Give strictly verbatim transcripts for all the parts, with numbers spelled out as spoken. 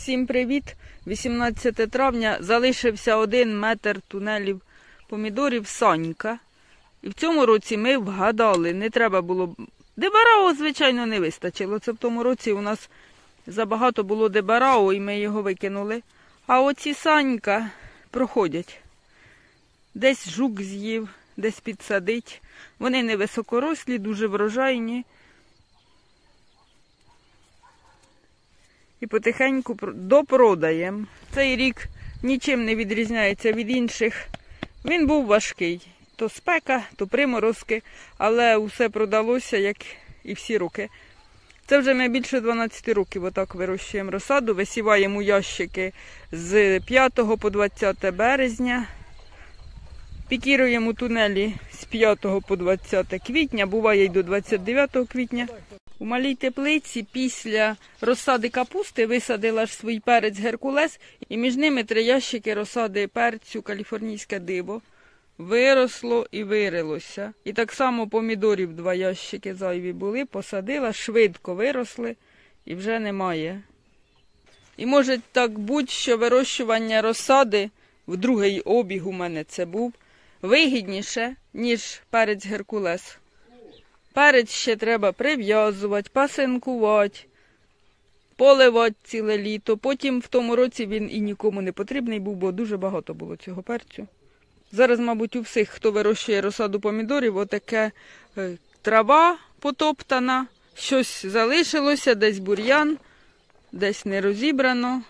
Всім привіт! вісімнадцяте травня, залишився один метр тунелів помідорів Санька. І в цьому році ми вгадали, не треба було... Дебарао, звичайно, не вистачило. Це в тому році у нас забагато було дебарао і ми його викинули. А оці Санька проходять. Десь жук з'їв, десь підсадить. Вони невисокорослі, дуже врожайні. І потихеньку допродаємо. Цей рік нічим не відрізняється від інших. Він був важкий. То спека, то приморозки, але усе продалося, як і всі роки. Це вже ми більше дванадцяти років отак вирощуємо розсаду, висіваємо у ящики з п'ятого по двадцяте березня. Пікіруємо у тунелі з п'ятого по двадцяте квітня, буває й до двадцять дев'ятого квітня. У малій теплиці після розсади капусти висадила ж свій перець Геркулес і між ними три ящики розсади перцю Каліфорнійське диво. Виросло і вирилося. І так само помідорів два ящики зайві були, посадила, швидко виросли і вже немає. І може так бути, що вирощування розсади, в другий обіг у мене це був, вигідніше, ніж перець Геркулес. Перець ще треба прив'язувати, пасинкувати, поливати ціле літо. Потім в тому році він і нікому не потрібний був, бо дуже багато було цього перцю. Зараз, мабуть, у всіх, хто вирощує розсаду помідорів, отаке е, трава потоптана, щось залишилося, десь бур'ян, десь не розібрано.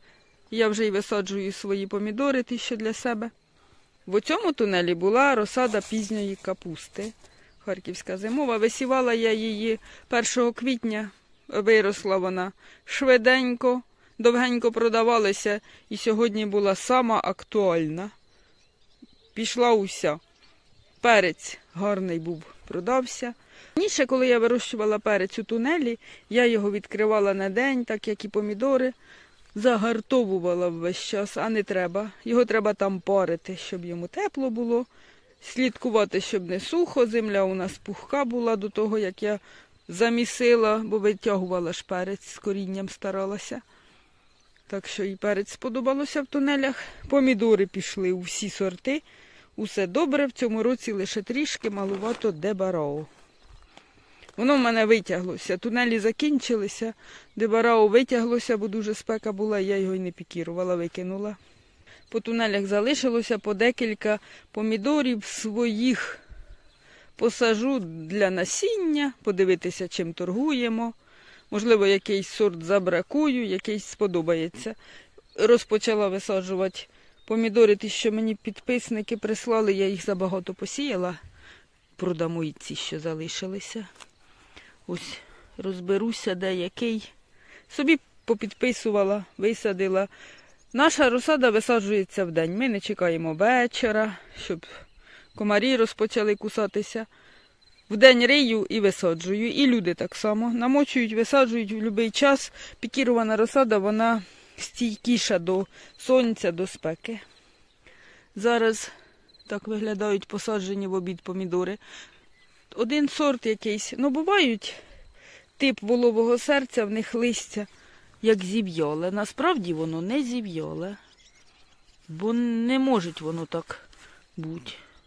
Я вже й висаджую свої помідори, ті, що для себе. В цьому тунелі була розсада пізньої капусти. Харківська зимова. Висівала я її першого квітня, виросла вона швиденько, довгенько продавалася і сьогодні була сама актуальна. Пішла уся. Перець гарний був, продався. Раніше, коли я вирощувала перець у тунелі, я його відкривала на день, так як і помідори, загартовувала весь час, а не треба. Його треба там парити, щоб йому тепло було. Слідкувати, щоб не сухо, земля у нас пухка була до того, як я замісила, бо витягувала ж перець, з корінням старалася. Так що і перець сподобалося в тунелях. Помідори пішли у всі сорти. Усе добре, в цьому році лише трішки малувато дебарао. Воно в мене витяглося, тунелі закінчилися, дебарао витяглося, бо дуже спека була, я його й не пікірувала, викинула. По тунелях залишилося по декілька помідорів своїх. Посажу для насіння, подивитися, чим торгуємо. Можливо, якийсь сорт забракую, якийсь сподобається. Розпочала висаджувати помідори, ті, що мені підписники прислали, я їх забагато посіяла. Продамо і ці, що залишилися. Ось розберуся, де який. Собі попідписувала, висадила. Наша розсада висаджується вдень. Ми не чекаємо вечора, щоб комарі розпочали кусатися. Вдень рию і висаджую. І люди так само. Намочують, висаджують в будь-який час. Пікірована розсада, вона стійкіша до сонця, до спеки. Зараз так виглядають посаджені в обід помідори. Один сорт якийсь. Ну, бувають тип волового серця, в них листя як зів'яле. Насправді воно не зів'яле, бо не може воно так бути.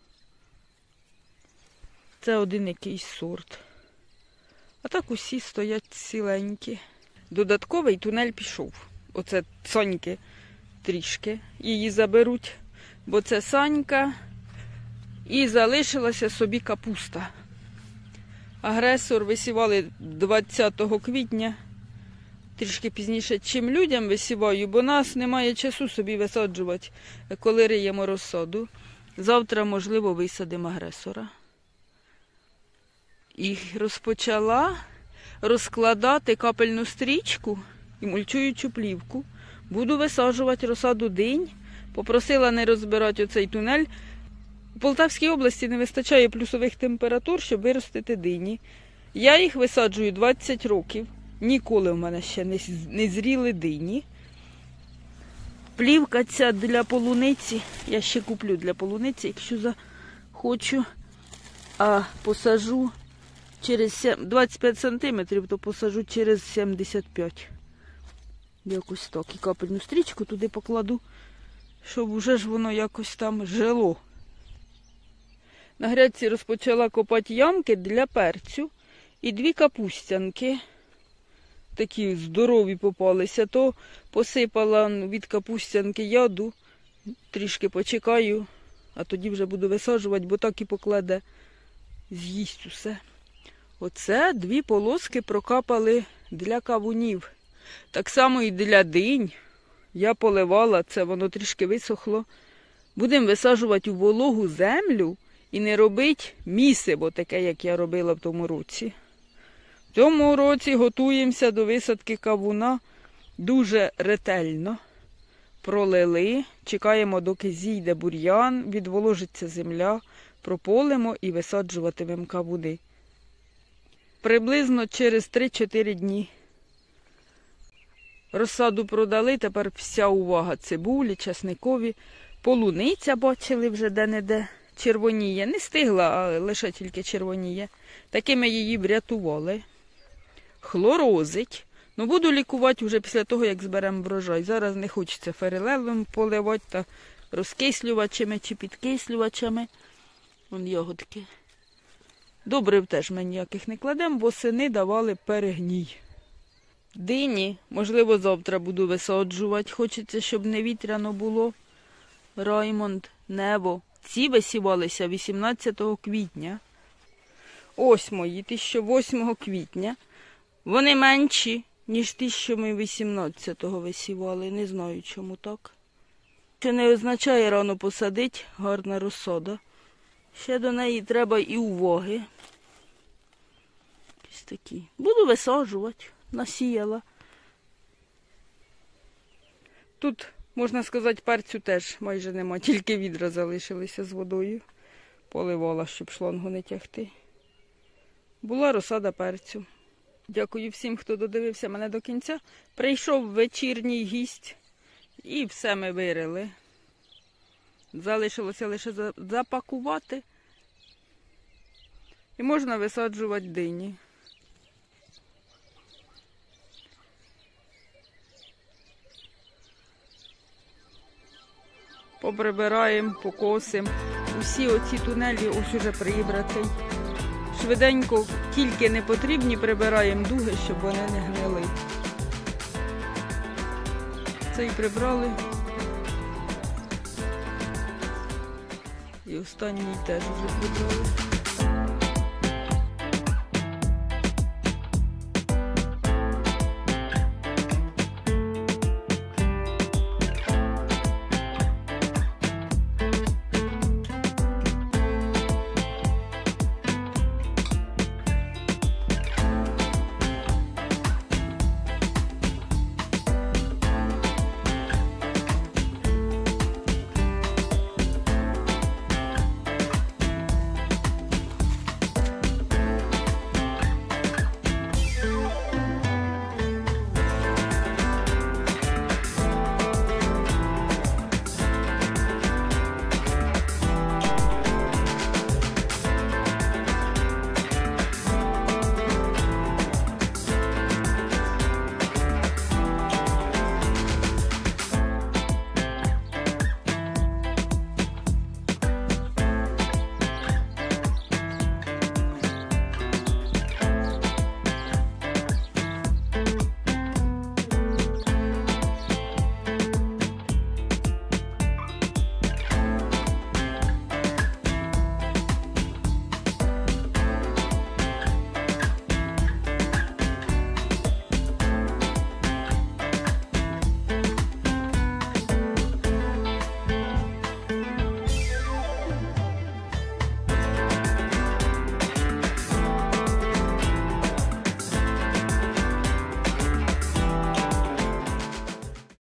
Це один якийсь сорт. А так усі стоять ціленькі. Додатковий тунель пішов. Оце Саньки трішки. Її заберуть, бо це Санька. І залишилася собі капуста. Агресор висівали двадцятого квітня. Трішки пізніше, чим людям висіваю, бо нас немає часу собі висаджувати, коли риємо розсаду. Завтра, можливо, висадимо агресора. І розпочала розкладати капельну стрічку і мульчуючу плівку. Буду висаджувати розсаду динь. Попросила не розбирати оцей тунель. У Полтавській області не вистачає плюсових температур, щоб виростити дині. Я їх висаджую двадцять років. Ніколи в мене ще не, не зріли дині. Плівка ця для полуниці. Я ще куплю для полуниці, якщо захочу. А посажу через двадцять п'ять сантиметрів, то посажу через сімдесят п'ять. Якось так. І капельну стрічку туди покладу, щоб уже ж воно якось там жило. На грядці розпочала копати ямки для перцю. І дві капустянки, такі здорові попалися, то посипала від капустянки яду, трішки почекаю, а тоді вже буду висаджувати, бо так і покладе, з'їсть усе. Оце дві полоски прокапали для кавунів. Так само і для динь. Я поливала, це воно трішки висохло. Будемо висаджувати у вологу землю і не робити місиво таке, як я робила в тому році. В цьому році готуємося до висадки кавуна дуже ретельно. Пролили, чекаємо, доки зійде бур'ян, відволожиться земля, прополимо і висаджуватимемо кавуни. Приблизно через три-чотири дні. Розсаду продали, тепер вся увага цибулі, часникові. Полуниця бачили вже де-не-де. Червоніє. Не стигла, а лише тільки червоніє. Такими її врятували. Хлорозить. Ну, буду лікувати вже після того, як зберемо врожай. Зараз не хочеться ферилелем поливати та розкислювачами чи підкислювачами. Вон ягодки. Добрив теж ми ніяких не кладемо, бо сини давали перегній. Дині, можливо, завтра буду висаджувати. Хочеться, щоб не вітряно було. Раймонд, Нево. Ці висівалися вісімнадцятого квітня. Ось мої, ті, що восьмого квітня. Вони менші, ніж ті, що ми вісімнадцятого висівали. Не знаю, чому так. Це не означає рано посадити, гарна розсада. Ще до неї треба і уваги. Ось такі. Буду висаджувати. Насіяла. Тут, можна сказати, перцю теж майже нема, тільки відра залишилися з водою. Поливала, щоб шлангу не тягти. Була розсада перцю. Дякую всім, хто додивився мене до кінця. Прийшов вечірній гість і все ми вирили. Залишилося лише запакувати і можна висаджувати дині. Поприбираємо, покосимо. Усі оці тунелі ось уже прибраті. Швиденько, тільки не потрібні, прибираємо дуги, щоб вони не гнили. Цей прибрали. І останній теж вже прибрали.